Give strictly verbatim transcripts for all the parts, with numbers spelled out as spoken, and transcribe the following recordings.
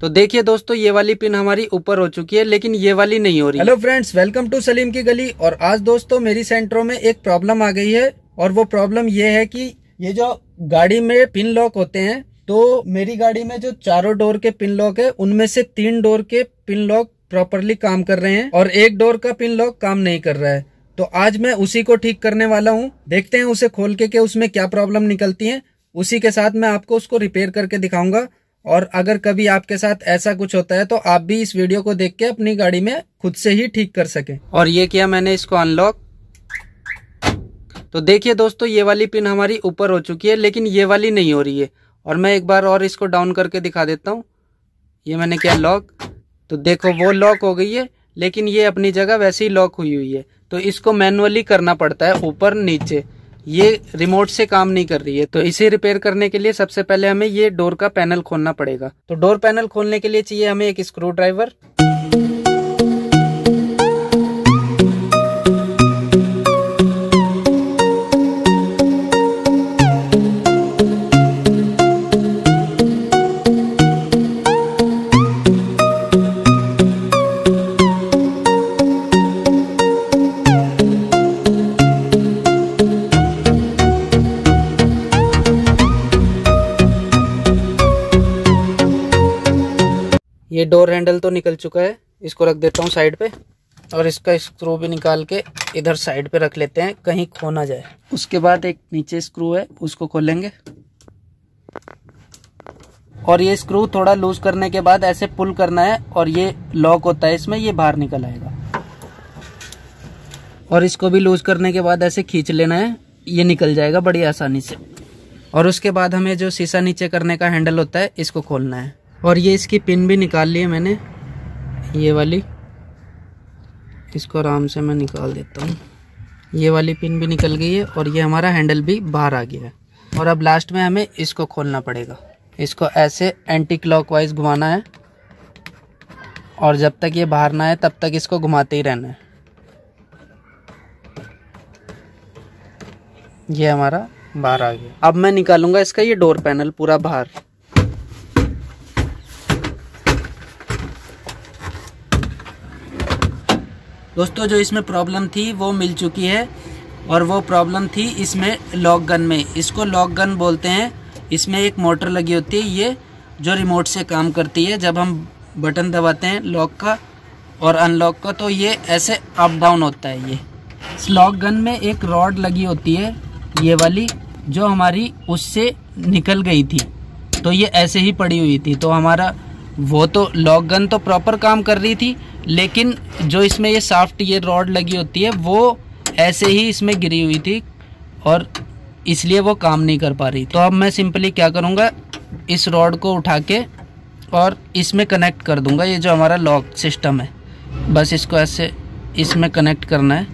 तो देखिए दोस्तों, ये वाली पिन हमारी ऊपर हो चुकी है लेकिन ये वाली नहीं हो रही। Hello friends, welcome to Salim की गली। और आज दोस्तों मेरी सेंट्रो में एक प्रॉब्लम आ गई है और वो प्रॉब्लम ये है कि ये जो गाड़ी में पिन लॉक होते हैं, तो मेरी गाड़ी में जो चारों डोर के पिन लॉक है उनमें से तीन डोर के पिन लॉक प्रॉपरली काम कर रहे हैं और एक डोर का पिन लॉक काम नहीं कर रहा है। तो आज मैं उसी को ठीक करने वाला हूँ। देखते हैं उसे खोल के कि उसमें क्या प्रॉब्लम निकलती है। उसी के साथ मैं आपको उसको रिपेयर करके दिखाऊंगा। और अगर कभी आपके साथ ऐसा कुछ होता है तो आप भी इस वीडियो को देख के अपनी गाड़ी में खुद से ही ठीक कर सकें। और ये किया मैंने इसको अनलॉक। तो देखिए दोस्तों, ये वाली पिन हमारी ऊपर हो चुकी है लेकिन ये वाली नहीं हो रही है। और मैं एक बार और इसको डाउन करके दिखा देता हूँ। ये मैंने किया लॉक, तो देखो वो लॉक हो गई है लेकिन ये अपनी जगह वैसे ही लॉक हुई हुई है। तो इसको मैनुअली करना पड़ता है ऊपर नीचे, ये रिमोट से काम नहीं कर रही है। तो इसे रिपेयर करने के लिए सबसे पहले हमें ये डोर का पैनल खोलना पड़ेगा। तो डोर पैनल खोलने के लिए चाहिए हमें एक स्क्रू ड्राइवर, ये डोर हैंडल तो निकल चुका है, इसको रख देता हूँ साइड पे। और इसका स्क्रू भी निकाल के इधर साइड पे रख लेते हैं, कहीं खो ना जाए। उसके बाद एक नीचे स्क्रू है, उसको खोलेंगे और ये स्क्रू थोड़ा लूज करने के बाद ऐसे पुल करना है और ये लॉक होता है इसमें, ये बाहर निकल आएगा। और इसको भी लूज करने के बाद ऐसे खींच लेना है, ये निकल जाएगा बड़ी आसानी से। और उसके बाद हमें जो शीशा नीचे करने का हैंडल होता है इसको खोलना है। और ये इसकी पिन भी निकाल ली है मैंने, ये वाली। इसको आराम से मैं निकाल देता हूँ। ये वाली पिन भी निकल गई है और ये हमारा हैंडल भी बाहर आ गया है। और अब लास्ट में हमें इसको खोलना पड़ेगा। इसको ऐसे एंटी क्लॉकवाइज घुमाना है और जब तक ये बाहर ना आए तब तक इसको घुमाते ही रहना है। ये हमारा बाहर आ गया। अब मैं निकालूंगा इसका ये डोर पैनल पूरा बाहर। दोस्तों, जो इसमें प्रॉब्लम थी वो मिल चुकी है और वो प्रॉब्लम थी इसमें लॉक गन में। इसको लॉक गन बोलते हैं। इसमें एक मोटर लगी होती है, ये जो रिमोट से काम करती है। जब हम बटन दबाते हैं लॉक का और अनलॉक का तो ये ऐसे अप डाउन होता है। ये इस लॉक गन में एक रॉड लगी होती है, ये वाली, जो हमारी उससे निकल गई थी। तो ये ऐसे ही पड़ी हुई थी। तो हमारा वो तो लॉक गन तो प्रॉपर काम कर रही थी, लेकिन जो इसमें ये सॉफ्ट ये रॉड लगी होती है वो ऐसे ही इसमें गिरी हुई थी और इसलिए वो काम नहीं कर पा रही। तो अब मैं सिंपली क्या करूँगा, इस रॉड को उठा के और इसमें कनेक्ट कर दूँगा। ये जो हमारा लॉक सिस्टम है, बस इसको ऐसे इसमें कनेक्ट करना है।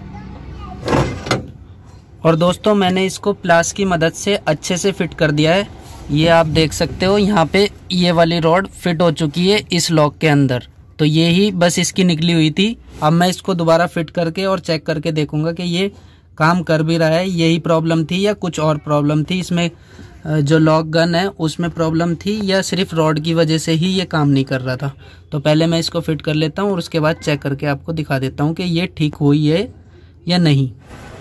और दोस्तों, मैंने इसको प्लास की मदद से अच्छे से फिट कर दिया है। ये आप देख सकते हो, यहाँ पे ये वाली रॉड फिट हो चुकी है इस लॉक के अंदर। तो ये ही बस इसकी निकली हुई थी। अब मैं इसको दोबारा फिट करके और चेक करके देखूंगा कि ये काम कर भी रहा है। यही प्रॉब्लम थी या कुछ और प्रॉब्लम थी इसमें, जो लॉक गन है उसमें प्रॉब्लम थी या सिर्फ रॉड की वजह से ही ये काम नहीं कर रहा था। तो पहले मैं इसको फिट कर लेता हूँ और उसके बाद चेक करके आपको दिखा देता हूँ कि ये ठीक हुई है या नहीं।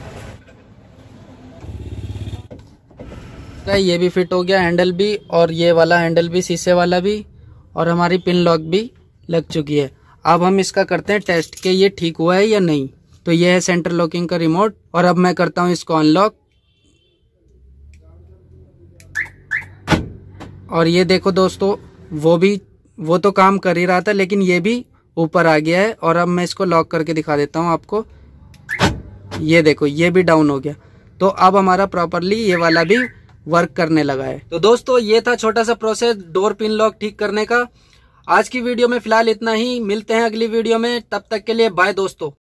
ये भी फिट हो गया, हैंडल भी, और ये वाला हैंडल भी, शीशे वाला भी, और हमारी पिन लॉक भी लग चुकी है। अब हम इसका करते हैं टेस्ट कि ये ठीक हुआ है या नहीं। तो ये है सेंटर लॉकिंग का रिमोट और अब मैं करता हूँ इसको अनलॉक। और ये देखो दोस्तों, वो भी वो तो काम कर ही रहा था लेकिन ये भी ऊपर आ गया है। और अब मैं इसको लॉक करके दिखा देता हूँ आपको। ये देखो, ये भी डाउन हो गया। तो अब हमारा प्रॉपरली ये वाला भी वर्क करने लगा है। तो दोस्तों, ये था छोटा सा प्रोसेस डोर पिन लॉक ठीक करने का। आज की वीडियो में फिलहाल इतना ही। मिलते हैं अगली वीडियो में, तब तक के लिए बाय दोस्तों।